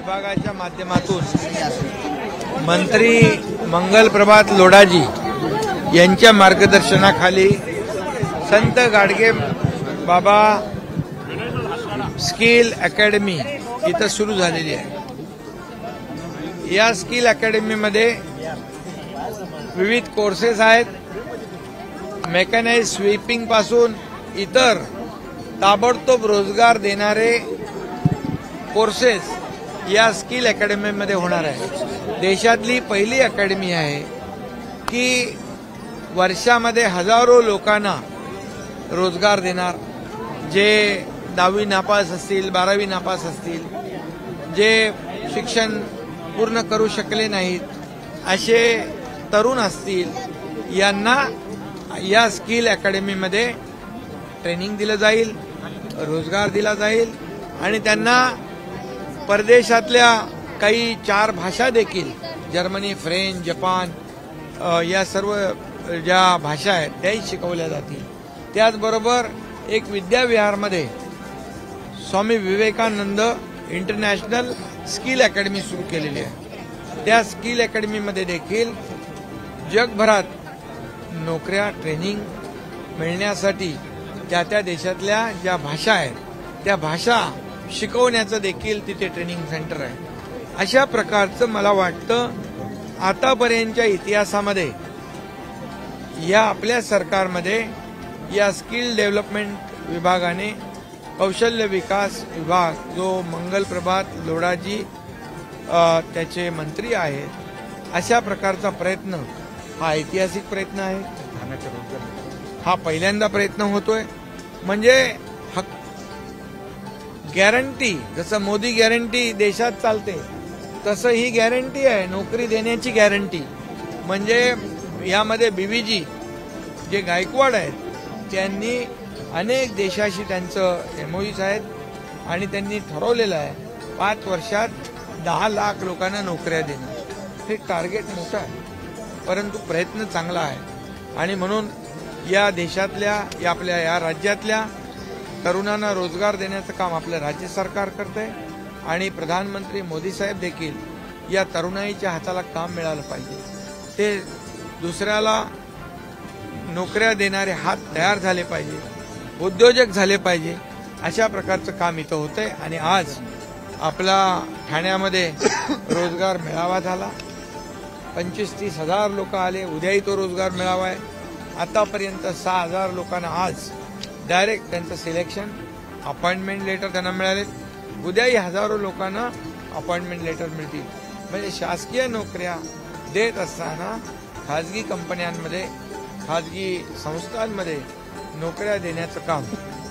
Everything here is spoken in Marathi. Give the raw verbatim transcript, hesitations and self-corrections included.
विभागाच्या माध्यमातून मंत्री मंगल प्रभात लोढाजी यांच्या मार्गदर्शनाखाली संत गाडगे बाबा स्किल अकॅडमी इथं सुरू झालेली आहे। या स्किल अकॅडमीमध्ये विविध कोर्सेस आहेत। मेकॅनाइज स्वीपिंग पासून इतर ताबडतोब रोजगार देणारे कोर्सेस या स्किल अकॅडमीमध्ये होणार आहे। देशातली पहिली अकॅडमी आहे की वर्षामध्ये हजारो लोकांना रोजगार देणार, जे दहावी नापास असतील, बारावी नापास असतील, जे शिक्षण पूर्ण करू शकले नाहीत असे तरुण असतील, यांना या स्किल अकॅडमीमध्ये ट्रेनिंग दिलं जाईल, रोजगार दिला जाईल आणि त्यांना परदेशातल्या काही चार भाषा देखील, जर्मनी, फ्रेंच, जपान या सर्व ज्या भाषा आहेत त्याही शिकवल्या जातील। त्याचबरोबर एक विद्याविहारमध्ये Swami Vivekananda international skill academy सुरू केलेली आहे। त्या स्किल अकॅडमीमध्ये देखील जगभरात नोकऱ्या, ट्रेनिंग मिळण्यासाठी त्या त्या देशातल्या ज्या भाषा आहेत त्या भाषा शिकवण्याचं देखील तिथे ट्रेनिंग सेंटर आहे। अशा प्रकारचं मला वाटतं आतापर्यंतच्या इतिहासामध्ये या आपल्या सरकारमध्ये या स्किल डेव्हलपमेंट विभागाने, कौशल्य विकास विभाग जो मंगल प्रभात लोढाजी त्याचे मंत्री आहेत, अशा प्रकारचा प्रयत्न हा ऐतिहासिक प्रयत्न आहे। हा पहिल्यांदा प्रयत्न होतोय। म्हणजे गॅरंटी, जसं मोदी गॅरंटी देशात चालते तसं ही गॅरंटी आहे, नोकरी देण्याची गॅरंटी। म्हणजे यामध्ये बीव्हीजी जे गायकवाड आहेत त्यांनी अनेक देशाशी त्यांचं एमओयूज आहेत आणि त्यांनी ठरवलेलं आहे पाच वर्षात दहा लाख लोकांना नोकऱ्या देणं। हे टार्गेट मोठं आहे परंतु प्रयत्न चांगला आहे आणि म्हणून या देशातल्या, या आपल्या या राज्यातल्या तरुणांना रोजगार देण्याचं काम आपलं राज्य सरकार करतंय आणि प्रधानमंत्री मोदी साहेब देखील या तरुणाईच्या हाताला काम मिळालं पाहिजे, ते दुसऱ्याला नोकऱ्या देणारे हात तयार झाले पाहिजे, उद्योजक झाले पाहिजे, अशा प्रकारचं काम इथं होतंय। आणि आज आपला ठाण्यामध्ये रोजगार मेळावा झाला, पंचवीस तीस हजार लोक आले, उद्याही तो रोजगार मेळावा आहे। आतापर्यंत सहा हजार लोकांना आज डायरेक्ट त्यांचं सिलेक्शन, अपॉइंटमेंट लेटर त्यांना मिळाले, उद्याही हजारो लोकांना अपॉइंटमेंट लेटर मिळतील। म्हणजे शासकीय नोकऱ्या देत असताना खाजगी कंपन्यांमध्ये, खाजगी संस्थांमध्ये नोकऱ्या देण्याचं काम